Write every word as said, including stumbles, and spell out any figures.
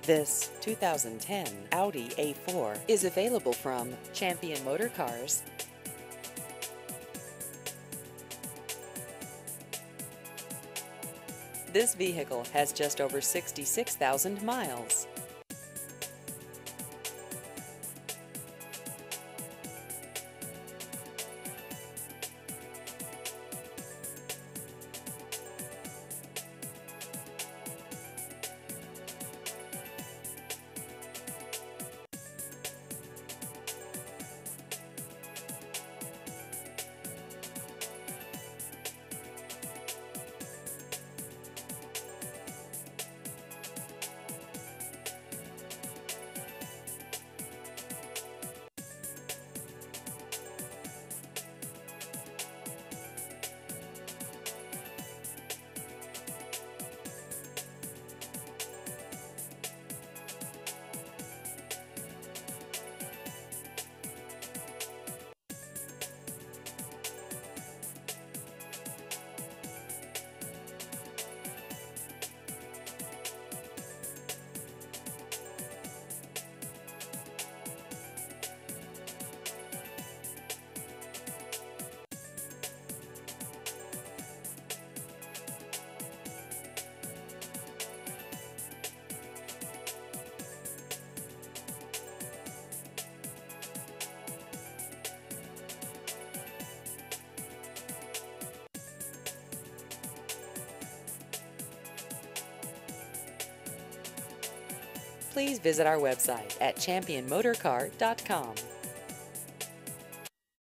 This two thousand ten Audi A four is available from Champion Motor Cars. This vehicle has just over sixty-six thousand miles. Please visit our website at champion motor car dot com.